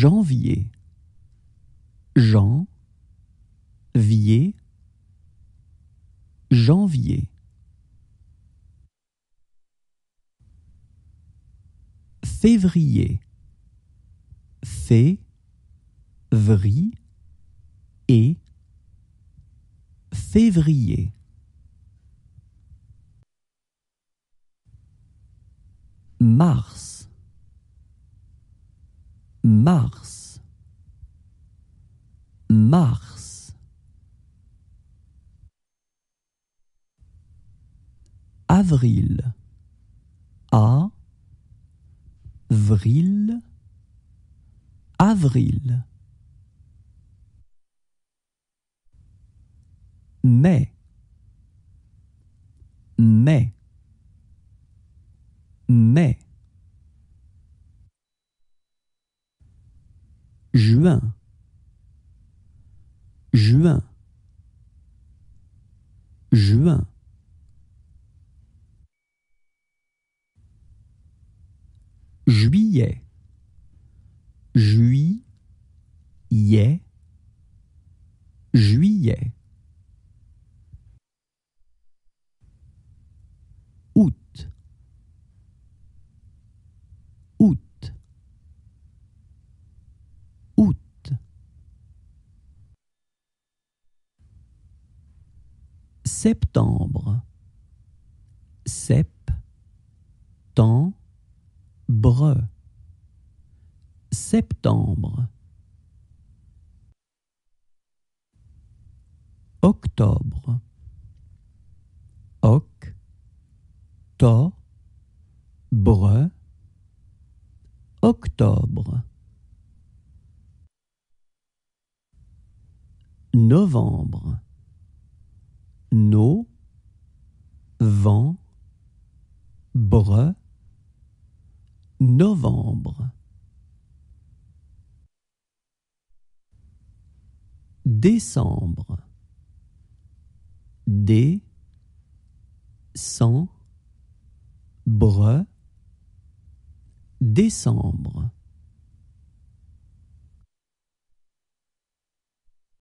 janvier, janvier, janvier. Février, février, février. Mars, mars, mars. Avril, avril, avril. Mai, mai, mai. Juin, juin, juin. Juillet, juillet, juillet. Août, août, août. Septembre, septembre, septembre. Octobre, octobre, octobre. Novembre, novembre. Décembre, décembre, décembre.